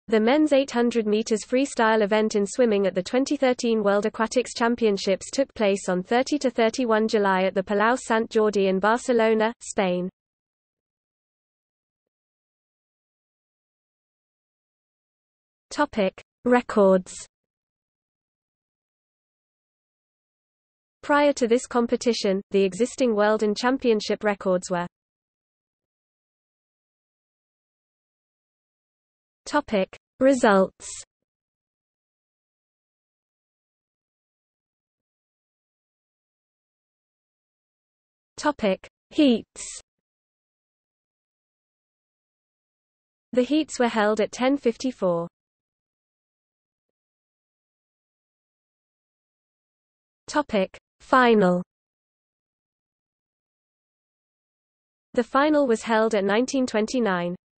The men's 800 meters freestyle event in swimming at the 2013 World Aquatics Championships took place on 30–31 July at the Palau Sant Jordi in Barcelona, Spain. Topic: Records. Prior to this competition, the existing world and championship records were Topic: Results. Topic: Heats. The heats were held at 10:54. Topic: Final. The final was held at 19:29.